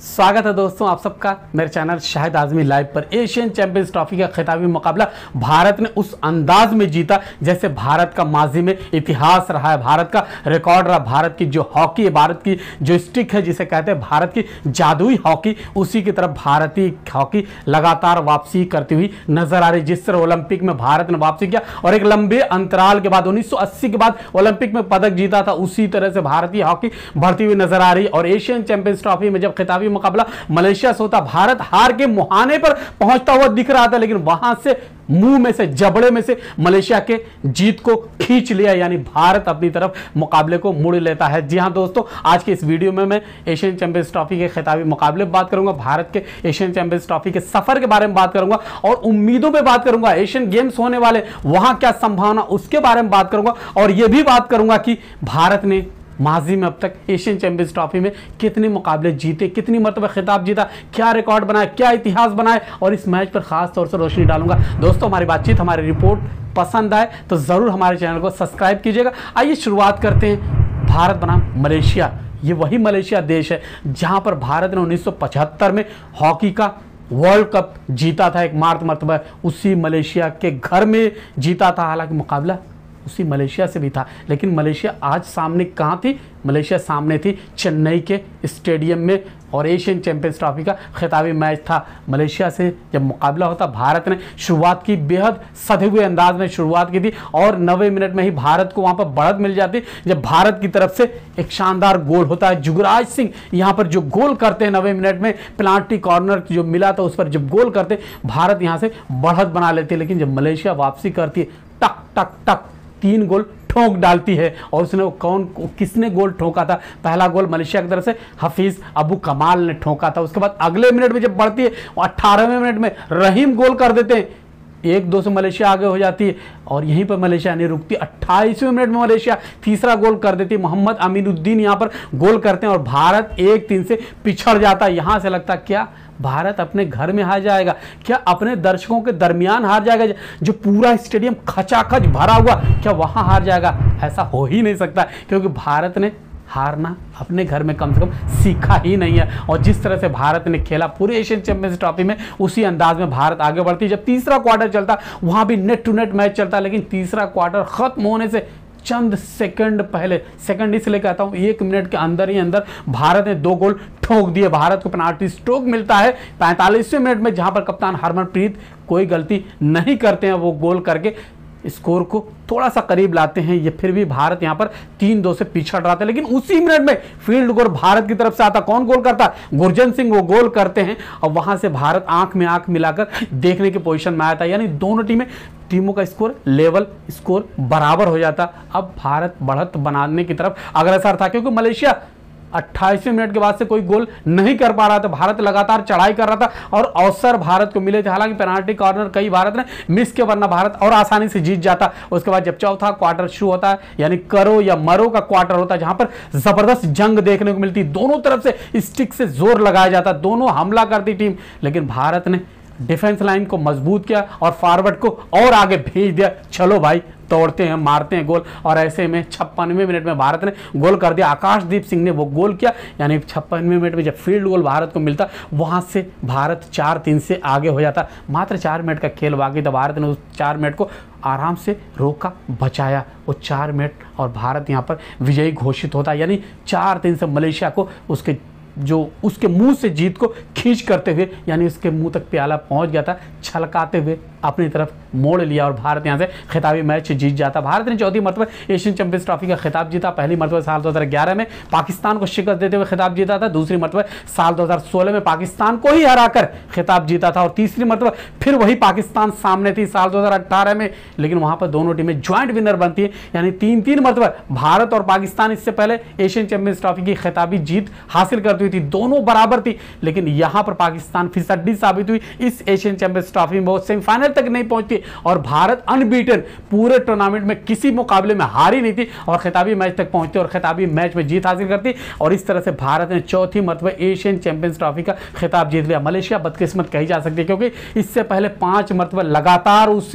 स्वागत है दोस्तों आप सबका मेरे चैनल शाहिद आजमी लाइव पर। एशियन चैंपियंस ट्रॉफी का खिताबी मुकाबला भारत ने उस अंदाज में जीता जैसे भारत का माजी में इतिहास रहा है, भारत का रिकॉर्ड रहा। भारत की जो हॉकी है, भारत की जो स्टिक है जिसे कहते हैं भारत की जादुई हॉकी, उसी की तरफ भारतीय हॉकी लगातार वापसी करती हुई नजर आ रही। जिस तरह ओलंपिक में भारत ने वापसी किया और एक लंबे अंतराल के बाद 1980 के बाद ओलंपिक में पदक जीता था, उसी तरह से भारतीय हॉकी बढ़ती हुई नजर आ रही। और एशियन चैंपियंस ट्रॉफी में जब खिताबी मुकाबला मलेशिया से होता, भारत हार के मुहाने पर पहुंचता हुआ दिख रहा था, लेकिन वहां से मुंह में से जबड़े में से मलेशिया के जीत को खींच लिया, यानी भारत अपनी तरफ मुकाबले को मुड़ लेता है। जी हां दोस्तों, आज के इस वीडियो में मैं एशियन चैंपियंस ट्रॉफी के खिताबी मुकाबले में बात करूंगा, भारत के एशियन चैंपियंस ट्रॉफी के सफर के बारे में बात करूंगा और उम्मीदों पे बात करूंगा। एशियन गेम्स होने वाले वहां क्या संभावना, उसके बारे में बात करूंगा और यह भी बात करूंगा कि भारत ने माजी में अब तक एशियन चैंपियंस ट्रॉफी में कितने मुकाबले जीते, कितनी मरतबा खिताब जीता, क्या रिकॉर्ड बनाया, क्या इतिहास बनाए, और इस मैच पर खास तौर से रोशनी डालूंगा। दोस्तों हमारी बातचीत, हमारी रिपोर्ट पसंद आए तो जरूर हमारे चैनल को सब्सक्राइब कीजिएगा। आइए शुरुआत करते हैं। भारत बनाम मलेशिया, ये वही मलेशिया देश है जहां पर भारत ने 1975 में हॉकी का वर्ल्ड कप जीता था, एकमात्र मरतबा उसी मलेशिया के घर में जीता था। हालांकि मुकाबला उसी मलेशिया से भी था, लेकिन मलेशिया आज सामने कहाँ थी? मलेशिया सामने थी चेन्नई के स्टेडियम में, और एशियन चैंपियंस ट्रॉफी का खिताबी मैच था। मलेशिया से जब मुकाबला होता, भारत ने शुरुआत की, बेहद सधे हुए अंदाज में शुरुआत की थी और 90 मिनट में ही भारत को वहां पर बढ़त मिल जाती, जब भारत की तरफ से एक शानदार गोल होता है। जुगराज सिंह यहां पर जो गोल करते हैं 90 मिनट में, पेनाल्टी कॉर्नर जो मिला था उस पर जब गोल करते, भारत यहां से बढ़त बना लेती है। लेकिन जब मलेशिया वापसी करती है, टक टक टक 3 गोल ठोक डालती है। और उसने किसने गोल ठोका था? पहला गोल मलेशिया की तरफ से हफीज अबू कमाल ने ठोका था। उसके बाद अगले मिनट में जब बढ़ती है, 18वें मिनट में रहीम गोल कर देते हैं, 1-2 से मलेशिया आगे हो जाती है और यहीं पर मलेशिया नहीं रुकती। 28वें मिनट में मलेशिया तीसरा गोल कर देती है, मोहम्मद अमीनुद्दीन यहां पर गोल करते हैं और भारत 1-3 से पिछड़ जाता है। यहां से लगता क्या भारत अपने घर में हार जाएगा, क्या अपने दर्शकों के दरमियान हार जाएगा, जो पूरा स्टेडियम खचाखच भरा हुआ, क्या वहां हार जाएगा? ऐसा हो ही नहीं सकता, क्योंकि भारत ने हारना अपने घर में कम से कम सीखा ही नहीं है। और जिस तरह से भारत ने खेला पूरे एशियन चैंपियंस ट्रॉफी में, उसी अंदाज में भारत आगे बढ़ती। जब तीसरा क्वार्टर चलता, वहां भी नेट टू नेट मैच चलता, लेकिन तीसरा क्वार्टर खत्म होने से चंद सेकंड पहले, सेकंड इसलिए कहता हूं 1 मिनट के अंदर ही अंदर भारत ने 2 गोल ठोक दिए। भारत को पेनाल्टी स्ट्रोक मिलता है 45वें मिनट में, जहां पर कप्तान हरमनप्रीत कोई गलती नहीं करते हैं, वो गोल करके स्कोर को थोड़ा सा करीब लाते हैं। ये फिर भी भारत यहां पर 3-2 से पिछड़ रहा था, लेकिन उसी मिनट में फील्ड गोल भारत की तरफ से आता। कौन गोल करता? गुरजन सिंह वो गोल करते हैं और वहां से भारत आंख में आंख मिलाकर देखने की पोजीशन में आया था, यानी दोनों टीमों का स्कोर लेवल, स्कोर बराबर हो जाता। अब भारत बढ़त बनाने की तरफ अग्रसर था, क्योंकि मलेशिया 28वें मिनट के बाद से कोई गोल नहीं कर पा रहा था। भारत लगातार चढ़ाई कर रहा था और अवसर भारत को मिले थे। हालांकि पेनाल्टी कॉर्नर कई भारत ने मिस के, वरना भारत और आसानी से जीत जाता। उसके बाद जब चौथा क्वार्टर शुरू होता है, यानी करो या मरो का क्वार्टर होता है, जहां पर जबरदस्त जंग देखने को मिलती, दोनों तरफ से स्टिक से जोर लगाया जाता, दोनों हमला करती टीम, लेकिन भारत ने डिफेंस लाइन को मजबूत किया और फॉरवर्ड को और आगे भेज दिया। चलो भाई, तोड़ते हैं, मारते हैं गोल। और ऐसे में 56वें मिनट में भारत ने गोल कर दिया। आकाशदीप सिंह ने वो गोल किया, यानी 56वें मिनट में जब फील्ड गोल भारत को मिलता, वहां से भारत 4-3 से आगे हो जाता। मात्र 4 मिनट का खेल बाकी था, भारत ने उस 4 मिनट को आराम से रोका, बचाया वो 4 मिनट, और भारत यहां पर विजयी घोषित होता। यानी 4-3 से मलेशिया को उसके मुंह से जीत को खींच करते हुए, यानी उसके मुंह तक प्याला पहुंच गया था, छलकाते हुए अपनी तरफ मोड़ लिया और भारत यहां से खिताबी मैच जीत जाता। भारत ने चौथी मरतबा एशियन चैंपियंस ट्रॉफी का खिताब जीता। पहली मरतबा साल 2011 में पाकिस्तान को शिकस्त देते हुए खिताब जीता था, दूसरी मरतबा साल 2016 में पाकिस्तान को ही हराकर खिताब जीता था, और तीसरी मरतबा फिर वही पाकिस्तान सामने थी साल 2018 में, लेकिन वहां पर दोनों टीमें ज्वाइंट विनर बनती है। यानी 3-3 मरतबा भारत और पाकिस्तान इससे पहले एशियन चैंपियंस ट्रॉफी की खिताबी जीत हासिल करती हुई थी, दोनों बराबर थी, लेकिन यहां पर पाकिस्तान फिसड्डी साबित हुई। इस एशियन चैंपियंस ट्रॉफी में वो सेमीफाइनल तक नहीं पहुंचती और भारत अनबीटन पूरे टूर्नामेंट में किसी मुकाबले में हारी नहीं थी और खिताबी मैच तक पहुंचती और खिताबी मैच में जीत हासिल करती, और इस तरह से भारत ने चौथी मरतबा एशियन चैंपियंस ट्रॉफी का खिताब जीत लिया। मलेशिया बदकिस्मत कही जा सकती है, क्योंकि इससे पहले 5 मरतबा लगातार उसने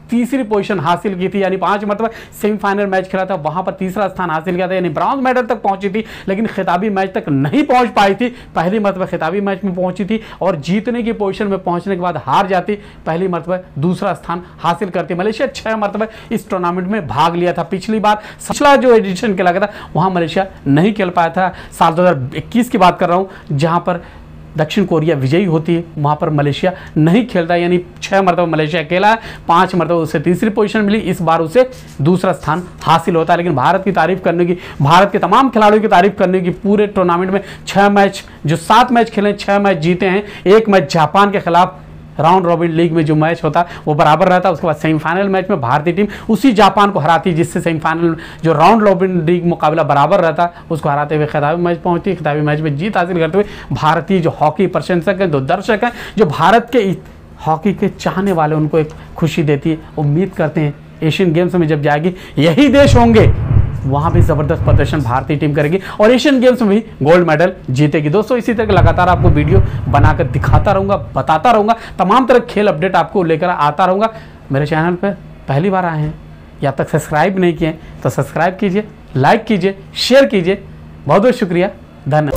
तीसरी पोजीशन हासिल की थी, यानी 5 मरतबा सेमीफाइनल मैच खेला था, वहां पर तीसरा स्थान हासिल किया था, यानी ब्रॉन्ज मेडल तक पहुंची थी, लेकिन खिताबी मैच तक नहीं पहुंच पाई थी। पहली मरतबा खिताबी मैच में पहुंची थी और जीतने की पोजीशन में पहुंचने के बाद हार जाती, पहली मरतबा दूसरा स्थान हासिल करती। मलेशिया 6 मरतबा इस टूर्नामेंट में भाग लिया था। पिछली बार पिछला जो एडिशन खेला गया था वहां मलेशिया नहीं खेल पाया था। साल 2021 की बात कर रहा हूं, जहां पर दक्षिण कोरिया विजयी होती है, वहां पर मलेशिया नहीं खेलता, यानी 6 मरतबा मलेशिया खेला है, 5 मरतबा उसे तीसरी पोजीशन मिली, इस बार उसे दूसरा स्थान हासिल होता है। लेकिन भारत की तारीफ करने की, भारत के तमाम खिलाड़ियों की तारीफ करने की, पूरे टूर्नामेंट में 6 मैच, जो 7 मैच खेले 6 मैच जीते हैं। एक मैच जापान के खिलाफ राउंड रॉबिन लीग में जो मैच होता वो बराबर रहता, उसके बाद सेमीफाइनल मैच में भारतीय टीम उसी जापान को हराती, जिससे सेमीफाइनल जो राउंड रॉबिन लीग मुकाबला बराबर रहता उसको हराते हुए खिताबी मैच पहुंचती। खिताबी मैच में जीत हासिल करते हुए भारतीय जो हॉकी प्रशंसक हैं, जो दर्शक हैं, जो भारत के हॉकी के चाहने वाले, उनको एक खुशी देती है। उम्मीद करते हैं एशियन गेम्स में जब जाएगी यही देश होंगे, वहां भी जबरदस्त प्रदर्शन भारतीय टीम करेगी और एशियन गेम्स में भी गोल्ड मेडल जीतेगी। दोस्तों इसी तरह लगातार आपको वीडियो बनाकर दिखाता रहूंगा, बताता रहूंगा, तमाम तरह खेल अपडेट आपको लेकर आता रहूंगा। मेरे चैनल पर पहली बार आए हैं या तक सब्सक्राइब नहीं किए तो सब्सक्राइब कीजिए, लाइक कीजिए, शेयर कीजिए। बहुत बहुत शुक्रिया, धन्यवाद।